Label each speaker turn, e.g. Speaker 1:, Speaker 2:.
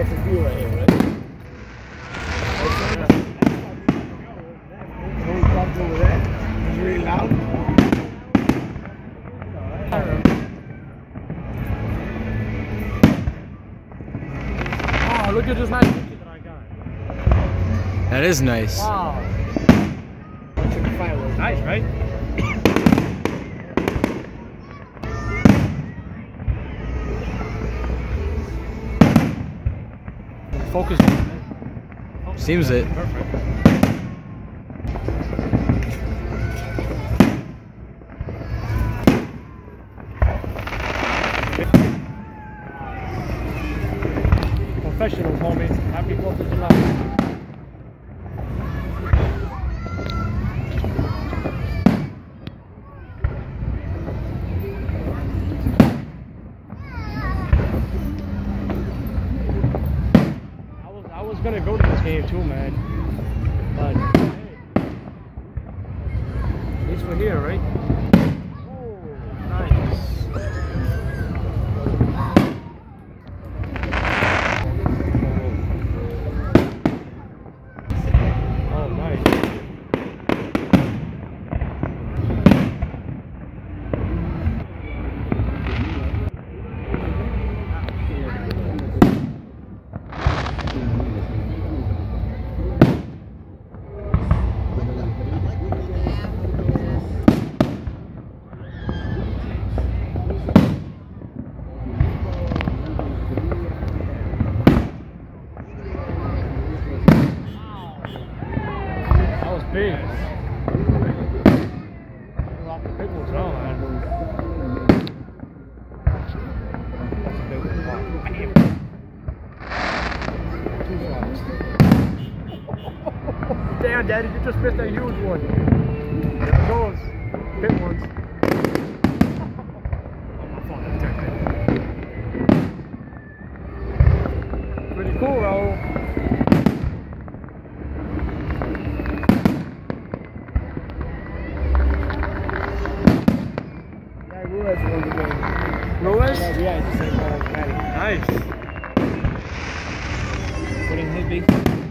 Speaker 1: nice to feel right here, right? Over there. It's really loud. Oh, look at this nice picture that I got.
Speaker 2: That is nice.
Speaker 1: Wow. Nice, right? Focus.
Speaker 2: Seems it.
Speaker 1: Perfect. Professionals, homie. Happy 4th of July. I was gonna go to this game too, man. But hey, at least we're here, right? Oh, nice. Big. Off the big ones now, man. That's a big one. Damn, Daddy, you just missed a huge one. There it goes. Big ones. Oh, my phone is dead. Pretty cool, Raul. Ruiz? Yeah, it's the same color as Patty. Nice. Putting his big.